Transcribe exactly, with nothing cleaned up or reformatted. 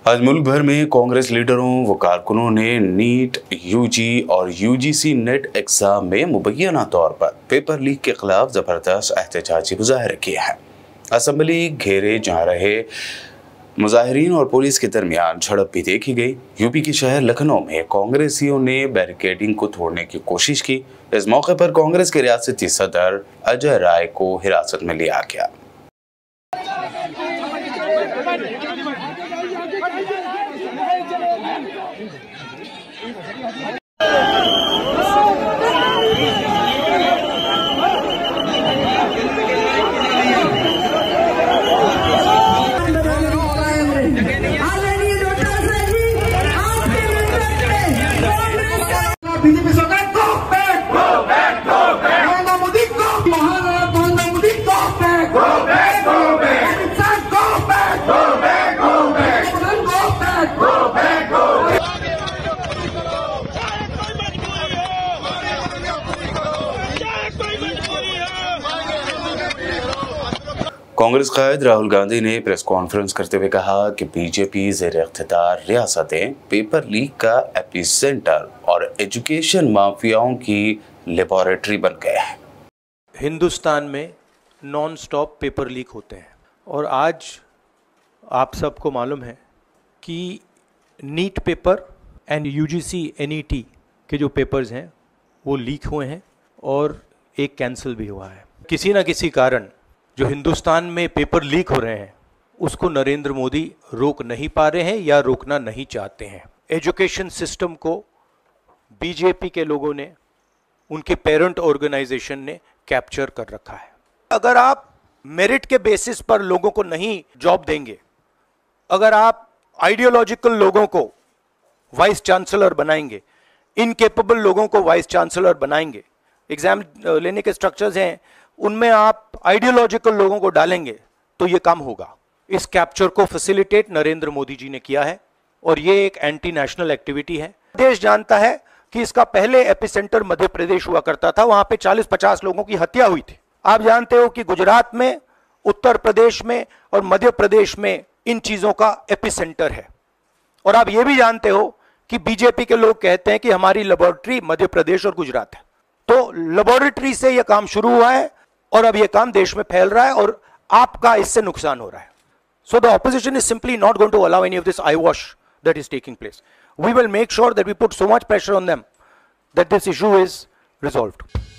आज मुल्क भर में कांग्रेस लीडरों व कारकुनों ने नीट, यूजी और यूजीसी नेट एग्जाम में मुबैना तौर पर पेपर लीक के खिलाफ जबरदस्त एहतजाजी मुजाहरा किया है। असम्बली घेरे जा रहे मुजाहिरीन और पुलिस के दरमियान झड़प भी देखी गई। यूपी के शहर लखनऊ में कांग्रेसियों ने बैरिकेडिंग को तोड़ने की कोशिश की। इस मौके पर कांग्रेस के रियासती सदर अजय राय को हिरासत में लिया गया। बीजेपी सरकार को back go back go back Narendra Modi को महाराष्ट्र नरेंद्र मोदी को back go back go back इंसान को back go back go back go back go back go. Congress कायद राहुल गांधी ने प्रेस कॉन्फ्रेंस करते हुए कहा कि बीजेपी ज़ेर इख्तियार रियासतें पेपर लीक का एपिसेंटर और एजुकेशन माफियाओं की लेबोरेटरी बन गए हैं। हिंदुस्तान में नॉन स्टॉप पेपर लीक होते हैं और आज आप सबको मालूम है कि NEET paper and UGC NET के जो पेपर्स हैं वो लीक हुए हैं और एक कैंसिल भी हुआ है। किसी ना किसी कारण जो हिंदुस्तान में पेपर लीक हो रहे हैं उसको नरेंद्र मोदी रोक नहीं पा रहे हैं या रोकना नहीं चाहते हैं। एजुकेशन सिस्टम को बीजेपी के लोगों ने, उनके पेरेंट ऑर्गेनाइजेशन ने कैप्चर कर रखा है। अगर आप मेरिट के बेसिस पर लोगों को नहीं जॉब देंगे, अगर आप आइडियोलॉजिकल लोगों को वाइस चांसलर बनाएंगे, इनकेपेबल लोगों को वाइस चांसलर बनाएंगे, एग्जाम लेने के स्ट्रक्चर्स हैं उनमें आप आइडियोलॉजिकल लोगों को डालेंगे तो ये काम होगा। इस कैप्चर को फैसिलिटेट नरेंद्र मोदी जी ने किया है और ये एक एंटी नेशनल एक्टिविटी है। देश जानता है कि इसका पहले एपिसेंटर मध्य प्रदेश हुआ करता था, वहां पे चालीस पचास लोगों की हत्या हुई थी। आप जानते हो कि गुजरात में, उत्तर प्रदेश में और मध्य प्रदेश में इन चीजों का एपिसेंटर है। और आप ये भी जानते हो कि बीजेपी के लोग कहते हैं कि हमारी लेबोरेटरी मध्य प्रदेश और गुजरात है। तो लेबोरेटरी से यह काम शुरू हुआ है और अब यह काम देश में फैल रहा है और आपका इससे नुकसान हो रहा है। So the opposition is simply not going to allow any of this eyewash that is taking place. We will make sure that we put so much pressure on them that this issue is resolved.